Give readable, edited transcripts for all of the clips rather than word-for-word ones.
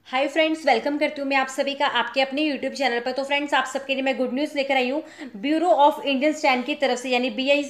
Hi friends, welcome करती हूँ मैं आप सभी का आपके अपने यूट्यूब चैनल पर। तो फ्रेंड्स, आप सबके लिए मैं गुड न्यूज़ लेकर आई हूँ। ब्यूरो ऑफ इंडियन स्टैंड की तरफ से यानी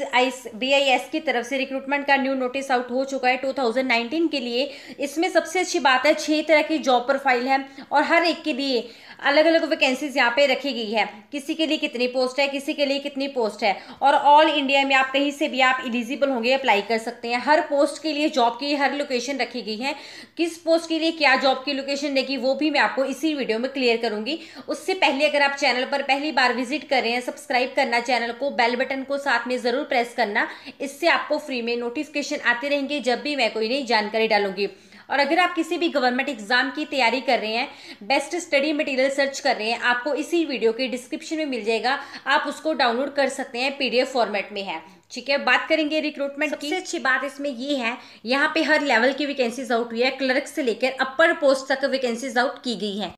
BIS की तरफ से रिक्रूटमेंट का न्यू नोटिस आउट हो चुका है 2019 के लिए। इसमें सबसे अच्छी बात है 6 तरह की जॉब प्रोफाइल है और हर एक के लिए अलग अलग वैकेंसीज यहाँ पे रखी गई है। किसी के लिए कितनी पोस्ट है, किसी के लिए कितनी पोस्ट है, और ऑल इंडिया में आप कहीं से भी आप एलिजिबल होंगे, अप्लाई कर सकते हैं। हर पोस्ट के लिए जॉब की हर लोकेशन रखी गई है। किस पोस्ट के लिए क्या जॉब की लोकेशन रहेगी वो भी मैं आपको इसी वीडियो में क्लियर करूंगी। उससे पहले अगर आप चैनल पर पहली बार विजिट कर रहे हैं, सब्सक्राइब करना चैनल को, बेल बटन को साथ में जरूर प्रेस करना। इससे आपको फ्री में नोटिफिकेशन आते रहेंगे जब भी मैं कोई नई जानकारी डालूंगी। और अगर आप किसी भी गवर्नमेंट एग्जाम की तैयारी कर रहे हैं, बेस्ट स्टडी मटेरियल सर्च कर रहे हैं, आपको इसी वीडियो के डिस्क्रिप्शन में मिल जाएगा। आप उसको डाउनलोड कर सकते हैं, PDF फॉर्मेट में है। ठीक है, बात करेंगे रिक्रूटमेंट की। सबसे अच्छी बात इसमें ये है, यहाँ पे हर लेवल की वैकेंसीज आउट हुई है। क्लर्क से लेकर अपर पोस्ट तक वैकेंसीज आउट की गई है।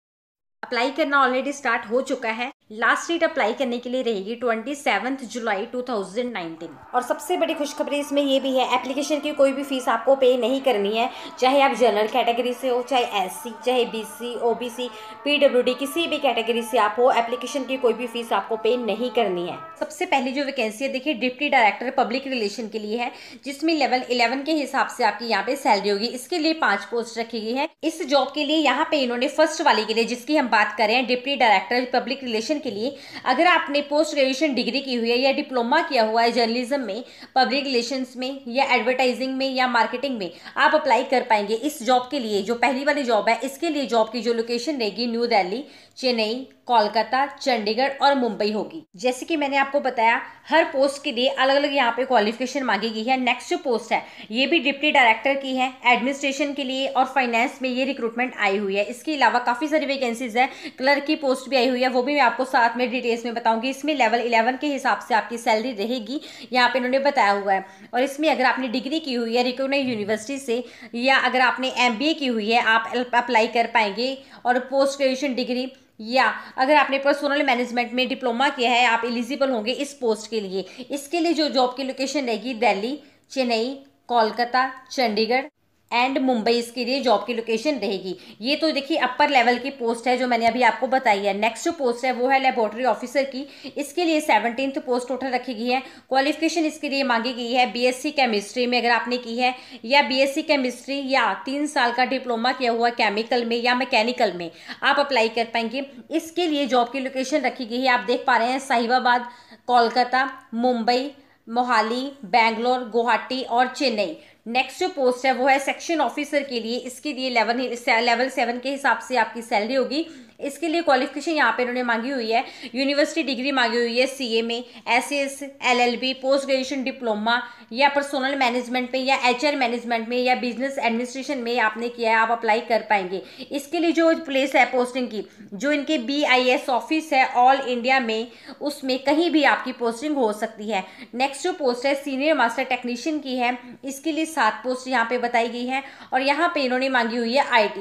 अप्लाई करना ऑलरेडी स्टार्ट हो चुका है। लास्ट डेट अप्लाई करने के लिए रहेगी 27 जुलाई 2019। और सबसे बड़ी खुशखबरी इसमें यह भी है, एप्लीकेशन की कोई भी फीस आपको पे नहीं करनी है। चाहे आप जनरल कैटेगरी से हो, चाहे SC, चाहे BC, OBC, PWD, किसी भी कैटेगरी से आप हो, एप्लीकेशन की कोई भी फीस आपको पे नहीं करनी है। सबसे पहली जो वैकेंसी है, देखिए, डिप्टी डायरेक्टर पब्लिक रिलेशन के लिए है, जिसमें लेवल 11 के हिसाब से आपकी यहाँ पे सैलरी होगी। इसके लिए 5 पोस्ट रखी गई है। इस जॉब के लिए यहाँ पे इन्होंने फर्स्ट वाली के लिए, जिसकी हम बात करें, डिप्टी डायरेक्टर पब्लिक रिलेशन के लिए, अगर आपने पोस्ट ग्रेजुएशन डिग्री की हुई है या डिप्लोमा किया हुआ है जर्नलिज्म में, पब्लिक रिलेशंस में, या एडवर्टाइजिंग में, या मार्केटिंग में, आप अप्लाई कर पाएंगे इस जॉब के लिए। जो पहली वाली जॉब है, इसके लिए जॉब की जो लोकेशन रहेगी न्यू दिल्ली, चेन्नई, कोलकाता, चंडीगढ़ और मुंबई होगी। जैसे कि मैंने आपको बताया, हर पोस्ट के लिए अलग अलग यहाँ पे क्वालिफिकेशन मांगी गई है। नेक्स्ट जो पोस्ट है, ये भी डिप्टी डायरेक्टर की है, एडमिनिस्ट्रेशन के लिए और फाइनेंस में ये रिक्रूटमेंट आई हुई है। इसके अलावा काफी सारी वैकेंसीज है, क्लर्क की पोस्ट भी आई हुई है, वो भी मैं आपको साथ में डिटेल्स में बताऊंगी। इसमें लेवल 11 के हिसाब से आपकी सैलरी रहेगी, यहाँ पे इन्होंने बताया हुआ है। और इसमें अगर आपने डिग्री की हुई है रिकॉग्नाइज्ड यूनिवर्सिटी से, या अगर आपने MBA की हुई है, आप अप्लाई कर पाएंगे। और पोस्ट ग्रेजुएशन डिग्री, या अगर आपने पर्सनल मैनेजमेंट में डिप्लोमा किया है, आप एलिजिबल होंगे इस पोस्ट के लिए। इसके लिए जो जॉब की लोकेशन रहेगी, दिल्ली, चेन्नई, कोलकाता, चंडीगढ़ एंड मुंबई, इसके लिए जॉब की लोकेशन रहेगी। ये तो देखिए अपर लेवल की पोस्ट है जो मैंने अभी आपको बताई है। नेक्स्ट जो पोस्ट है वो है लेबोरेटरी ऑफिसर की। इसके लिए 17th पोस्ट टोटल रखी गई है। क्वालिफिकेशन इसके लिए मांगी गई है BSc केमिस्ट्री में अगर आपने की है, या BSc केमिस्ट्री, या 3 साल का डिप्लोमा किया हुआ केमिकल में या मैकेनिकल में, आप अप्लाई कर पाएंगे। इसके लिए जॉब की लोकेशन रखी गई है, आप देख पा रहे हैं, साहिबाबाद, कोलकाता, मुंबई, मोहाली, बैंगलोर, गुवाहाटी और चेन्नई। नेक्स्ट जो पोस्ट है वो है सेक्शन ऑफिसर के लिए। इसके लिए लेवल 7 के हिसाब से आपकी सैलरी होगी। इसके लिए क्वालिफिकेशन यहाँ पे इन्होंने मांगी हुई है, यूनिवर्सिटी डिग्री मांगी हुई है CA में, SS, LLB, post graduation diploma, या पर्सनल मैनेजमेंट में, या HR मैनेजमेंट में, या बिजनेस एडमिनिस्ट्रेशन में आपने किया है, आप अप्लाई कर पाएंगे। इसके लिए जो प्लेस है पोस्टिंग की, जो इनके BIS ऑफिस है ऑल इंडिया में, उसमें कहीं भी आपकी पोस्टिंग हो सकती है। नेक्स्ट जो पोस्ट है सीनियर मास्टर टेक्नीशियन की है। इसके लिए 7 पोस्ट यहाँ पे बताई गई है। और यहाँ पे इन्होंने मांगी हुई है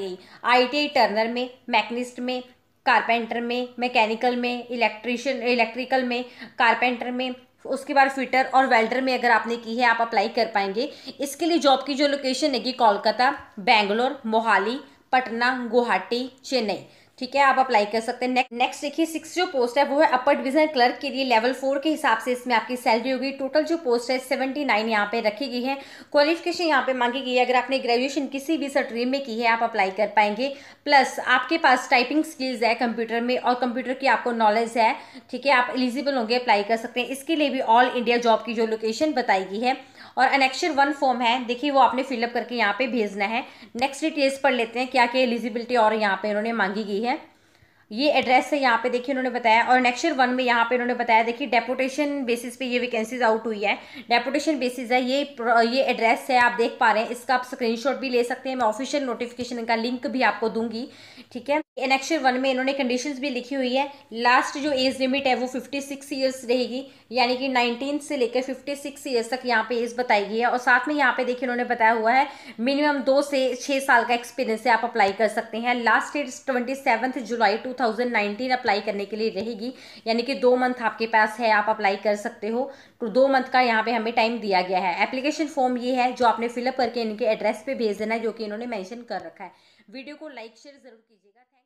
ITI टर्नर में, मैकेनिस्ट में, कारपेंटर में, मैकेनिकल में, इलेक्ट्रिकल में, कारपेंटर में, उसके बाद फिटर और वेल्डर में अगर आपने की है, आप अप्लाई कर पाएंगे। इसके लिए जॉब की जो लोकेशन है कि कोलकाता, बेंगलोर, मोहाली, पटना, गुवाहाटी, चेन्नई। ठीक है, आप अप्लाई कर सकते हैं। नेक्स्ट देखिए 6 जो पोस्ट है वो है अपर डिवीजन क्लर्क के लिए। लेवल 4 के हिसाब से इसमें आपकी सैलरी होगी। टोटल जो पोस्ट है 79 यहाँ पे रखी गई है। क्वालिफिकेशन यहाँ पे मांगी गई है, अगर आपने ग्रेजुएशन किसी भी स्ट्रीम में की है, आप अप्लाई कर पाएंगे। प्लस आपके पास टाइपिंग स्किल्स है कंप्यूटर में, और कंप्यूटर की आपको नॉलेज है। ठीक है, आप एलिजिबल होंगे, अप्लाई कर सकते हैं। इसके लिए भी ऑल इंडिया जॉब की जो लोकेशन बताई गई है। और अनेक्चर 1 फॉर्म है, देखिए, वो आपने फिलअप करके यहाँ पे भेजना है। नेक्स्ट डिटेल्स पढ़ लेते हैं, क्या क्या एलिजिबिलिटी और यहाँ पे इन्होंने मांगी गई है। ये एड्रेस है, यहाँ पे देखिए उन्होंने बताया। और नेक्स्ट 1 में यहाँ पे उन्होंने बताया, देखिए, डेपुटेशन बेसिस पे ये वैकेंसीज आउट हुई है। डेपुटेशन बेसिस है, ये एड्रेस है, आप देख पा रहे हैं। इसका आप स्क्रीनशॉट भी ले सकते हैं। मैं ऑफिशियल नोटिफिकेशन का लिंक भी आपको दूंगी। ठीक है, एनेक्शन 1 में इन्होंने कंडीशंस भी लिखी हुई है। लास्ट जो एज लिमिट है वो 56 ईयर्स रहेगी, यानी कि 19 से लेकर 56 ईयर्स तक यहाँ पे एज बताई गई है। और साथ में यहाँ पे देखिए उन्होंने बताया हुआ है मिनिमम 2 से 6 साल का एक्सपीरियंस से आप अप्लाई कर सकते हैं। लास्ट डेट 27 जुलाई 2019 अप्लाई करने के लिए रहेगी, यानी कि 2 मंथ आपके पास है, आप अप्लाई कर सकते हो। तो 2 मंथ का यहाँ पे हमें टाइम दिया गया है। एप्लीकेशन फॉर्म ये है जो आपने फिलअप करके इनके एड्रेस पे भेज देना है, जो कि इन्होंने मैंशन कर रखा है। वीडियो को लाइक शेयर जरूर कीजिएगा।